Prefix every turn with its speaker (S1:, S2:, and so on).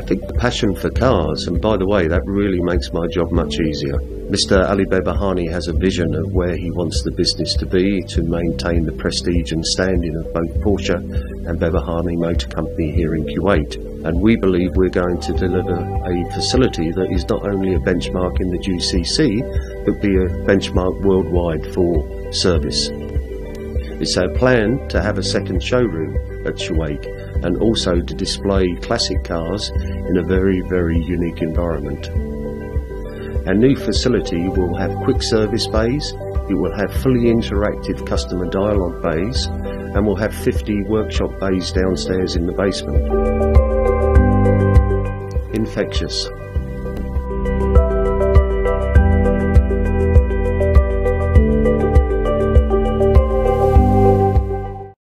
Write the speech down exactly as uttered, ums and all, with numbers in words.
S1: think the passion for cars, and by the way, that really makes my job much easier. Mister Ali Behbahani has a vision of where he wants the business to be to maintain the prestige and standing of both Porsche and Behbahani Motor Company here in Kuwait. And we believe we're going to deliver a facility that is not only a benchmark in the G C C, but be a benchmark worldwide for service. It's our plan to have a second showroom at Shuwaikh and also to display classic cars in a very, very unique environment. Our new facility will have quick service bays, it will have fully interactive customer dialogue bays, and will have fifty workshop bays downstairs in the basement. Infectious.